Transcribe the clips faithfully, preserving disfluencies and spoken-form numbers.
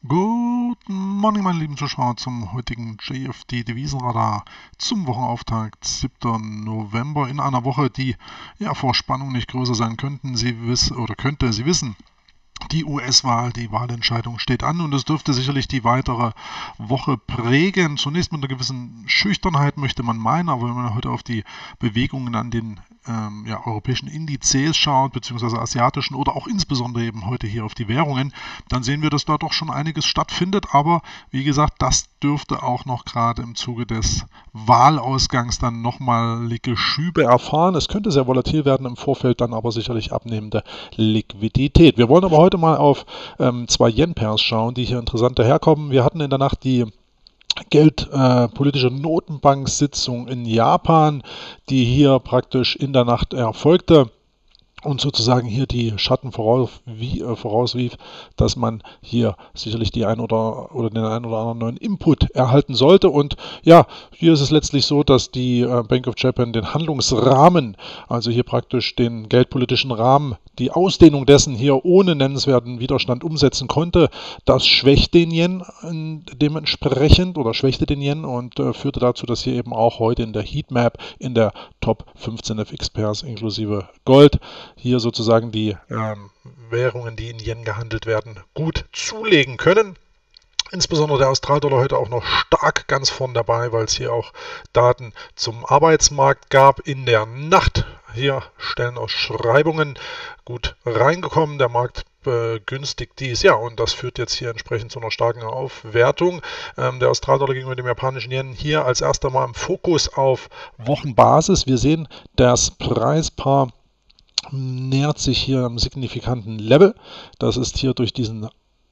Guten Morgen, meine lieben Zuschauer, zum heutigen J F D-Devisenradar zum Wochenauftakt, siebten November, in einer Woche, die ja vor Spannung nicht größer sein könnten. Sie wissen oder könnte, Sie wissen, die U S-Wahl, die Wahlentscheidung steht an und es dürfte sicherlich die weitere Woche prägen. Zunächst mit einer gewissen Schüchternheit möchte man meinen, aber wenn man heute auf die Bewegungen an den ähm, ja, europäischen Indizes schaut, beziehungsweise asiatischen oder auch insbesondere eben heute hier auf die Währungen, dann sehen wir, dass da doch schon einiges stattfindet. Aber wie gesagt, das dürfte auch noch gerade im Zuge des Wahlausgangs dann nochmalige Schübe erfahren. Es könnte sehr volatil werden im Vorfeld, dann aber sicherlich abnehmende Liquidität. Wir wollen aber heute mal auf ähm, zwei Yen-Pairs schauen, die hier interessant daherkommen. Wir hatten in der Nacht die geldpolitische äh, Notenbank-Sitzung in Japan, die hier praktisch in der Nacht erfolgte und sozusagen hier die Schatten voraus, wie, äh, vorausrief, dass man hier sicherlich die ein oder, oder den einen oder anderen neuen Input erhalten sollte. Und ja, hier ist es letztlich so, dass die äh, Bank of Japan den Handlungsrahmen, also hier praktisch den geldpolitischen Rahmen, die Ausdehnung dessen hier ohne nennenswerten Widerstand umsetzen konnte. Das schwächt den Yen dementsprechend oder schwächte den Yen und äh, führte dazu, dass hier eben auch heute in der Heatmap in der Top fünfzehn F X Pairs inklusive Gold hier sozusagen die ähm, Währungen, die in Yen gehandelt werden, gut zulegen können. Insbesondere der Australdollar heute auch noch stark ganz vorn dabei, weil es hier auch Daten zum Arbeitsmarkt gab in der Nacht. Hier Stellenausschreibungen gut reingekommen, der Markt begünstigt dies. Ja, und das führt jetzt hier entsprechend zu einer starken Aufwertung. Ähm, der Australdollar gegenüber dem japanischen Yen hier als erster Mal im Fokus auf Wochenbasis. Wir sehen, das Preispaar nähert sich hier am signifikanten Level. Das ist hier durch diesen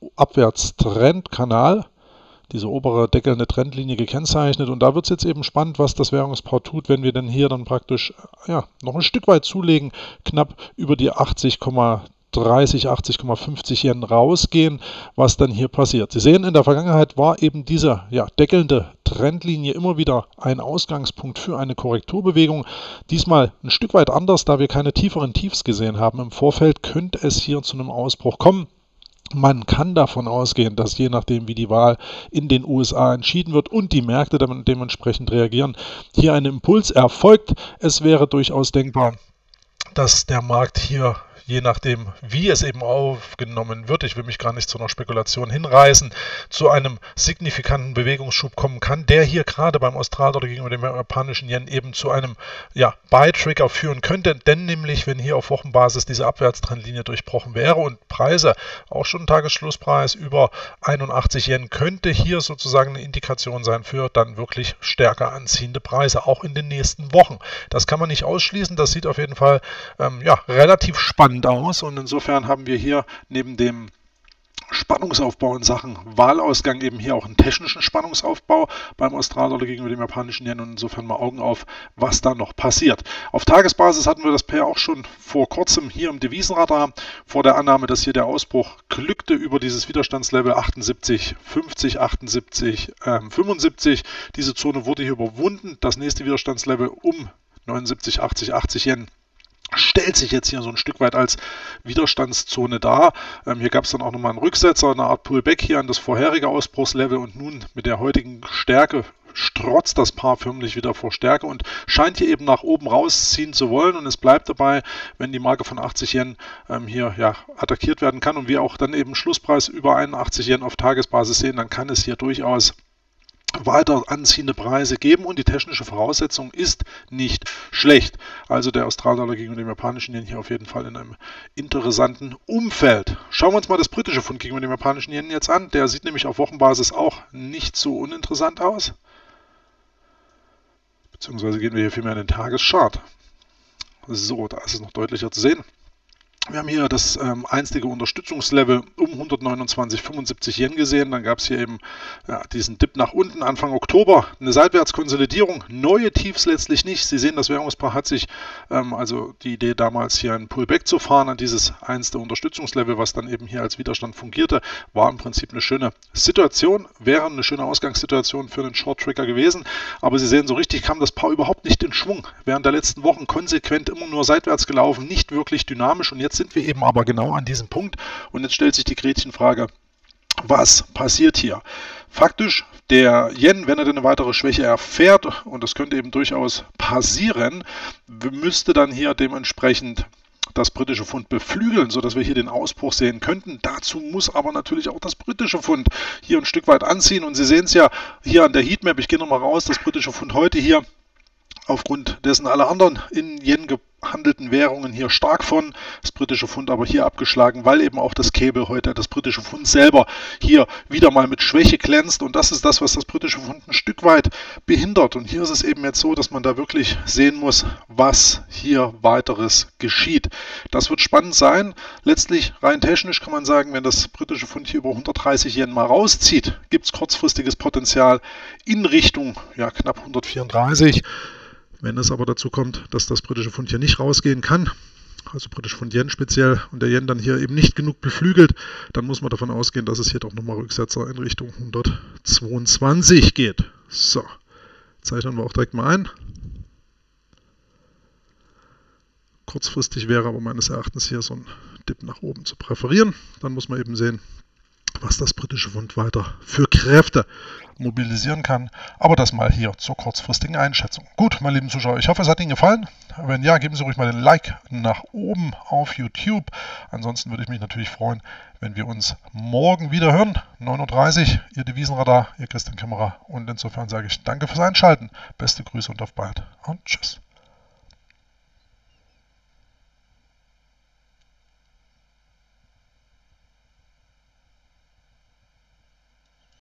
Abwärtstrendkanal, diese obere deckelnde Trendlinie gekennzeichnet. Und da wird es jetzt eben spannend, was das Währungspaar tut, wenn wir denn hier dann praktisch ja, noch ein Stück weit zulegen, knapp über die achtzig Komma dreißig, achtzig Komma fünfzig Yen rausgehen, was dann hier passiert. Sie sehen, in der Vergangenheit war eben diese ja, deckelnde Trendlinie immer wieder ein Ausgangspunkt für eine Korrekturbewegung. Diesmal ein Stück weit anders, da wir keine tieferen Tiefs gesehen haben. Im Vorfeld könnte es hier zu einem Ausbruch kommen. Man kann davon ausgehen, dass je nachdem, wie die Wahl in den U S A entschieden wird und die Märkte dann dementsprechend reagieren, hier ein Impuls erfolgt. Es wäre durchaus denkbar, dass der Markt hier, je nachdem, wie es eben aufgenommen wird, ich will mich gar nicht zu einer Spekulation hinreißen, zu einem signifikanten Bewegungsschub kommen kann, der hier gerade beim Australdollar gegenüber dem japanischen Yen eben zu einem ja, Buy-Trigger führen könnte, denn nämlich, wenn hier auf Wochenbasis diese Abwärtstrendlinie durchbrochen wäre und Preise, auch schon Tagesschlusspreis über einundachtzig Yen, könnte hier sozusagen eine Indikation sein für dann wirklich stärker anziehende Preise, auch in den nächsten Wochen. Das kann man nicht ausschließen, das sieht auf jeden Fall ähm, ja, relativ spannend aus und insofern haben wir hier neben dem Spannungsaufbau in Sachen Wahlausgang eben hier auch einen technischen Spannungsaufbau beim Australdollar gegenüber dem japanischen Yen und insofern mal Augen auf, was da noch passiert. Auf Tagesbasis hatten wir das Pair auch schon vor kurzem hier im Devisenradar, vor der Annahme, dass hier der Ausbruch glückte über dieses Widerstandslevel achtundsiebzig fünfzig, achtundsiebzig fünfundsiebzig. Diese Zone wurde hier überwunden. Das nächste Widerstandslevel um neunundsiebzig, achtzig, achtzig Yen stellt sich jetzt hier so ein Stück weit als Widerstandszone dar. Ähm, hier gab es dann auch nochmal einen Rücksetzer, eine Art Pullback hier an das vorherige Ausbruchslevel und nun mit der heutigen Stärke strotzt das Paar förmlich wieder vor Stärke und scheint hier eben nach oben rausziehen zu wollen und es bleibt dabei, wenn die Marke von achtzig Yen ähm, hier ja, attackiert werden kann und wir auch dann eben Schlusspreis über einundachtzig Yen auf Tagesbasis sehen, dann kann es hier durchaus weiter anziehende Preise geben und die technische Voraussetzung ist nicht schlecht. Also der Australdollar gegenüber dem japanischen Yen hier auf jeden Fall in einem interessanten Umfeld. Schauen wir uns mal das britische Pfund gegenüber dem japanischen Yen jetzt an. Der sieht nämlich auf Wochenbasis auch nicht so uninteressant aus. Beziehungsweise gehen wir hier vielmehr in den Tageschart. So, da ist es noch deutlicher zu sehen. Wir haben hier das ähm, einstige Unterstützungslevel um hundertneunundzwanzig Komma fünfundsiebzig Yen gesehen. Dann gab es hier eben ja, diesen Dip nach unten Anfang Oktober. Eine Seitwärtskonsolidierung, neue Tiefs letztlich nicht. Sie sehen, das Währungspaar hat sich, ähm, also die Idee damals hier einen Pullback zu fahren an dieses einste Unterstützungslevel, was dann eben hier als Widerstand fungierte, war im Prinzip eine schöne Situation, wäre eine schöne Ausgangssituation für einen Short Trigger gewesen. Aber Sie sehen, so richtig kam das Paar überhaupt nicht in Schwung. Während der letzten Wochen konsequent immer nur seitwärts gelaufen, nicht wirklich dynamisch und jetzt sind wir eben aber genau an diesem Punkt und jetzt stellt sich die Gretchenfrage, Was passiert hier? Faktisch, der Yen, wenn er denn eine weitere Schwäche erfährt, und das könnte eben durchaus passieren, müsste dann hier dementsprechend das britische Pfund beflügeln, sodass wir hier den Ausbruch sehen könnten. Dazu muss aber natürlich auch das britische Pfund hier ein Stück weit anziehen. Und Sie sehen es ja hier an der Heatmap, ich gehe nochmal raus, das britische Pfund heute hier, aufgrund dessen alle anderen in Yen gehandelten Währungen hier stark von, das britische Pfund aber hier abgeschlagen, weil eben auch das Cable heute, das britische Pfund selber hier wieder mal mit Schwäche glänzt, und das ist das, was das britische Pfund ein Stück weit behindert. Und hier ist es eben jetzt so, dass man da wirklich sehen muss, was hier weiteres geschieht. Das wird spannend sein. Letztlich rein technisch kann man sagen, wenn das britische Pfund hier über hundertdreißig Yen mal rauszieht, gibt es kurzfristiges Potenzial in Richtung ja, knapp hundertvierunddreißig. Wenn es aber dazu kommt, dass das britische Pfund hier nicht rausgehen kann, also britisch Pfund Yen speziell, und der Yen dann hier eben nicht genug beflügelt, dann muss man davon ausgehen, dass es hier doch nochmal Rücksetzer in Richtung hundertzweiundzwanzig geht. So, zeichnen wir auch direkt mal ein. Kurzfristig wäre aber meines Erachtens hier so ein Dip nach oben zu präferieren. Dann muss man eben sehen, was das britische Pfund weiter für Kräfte mobilisieren kann. Aber das mal hier zur kurzfristigen Einschätzung. Gut, meine lieben Zuschauer, ich hoffe, es hat Ihnen gefallen. Wenn ja, geben Sie ruhig mal den Like nach oben auf YouTube. Ansonsten würde ich mich natürlich freuen, wenn wir uns morgen wieder hören. neun Uhr dreißig, Ihr Devisenradar, Ihr Christian Kämmerer. Und insofern sage ich danke fürs Einschalten. Beste Grüße und auf bald. Und tschüss.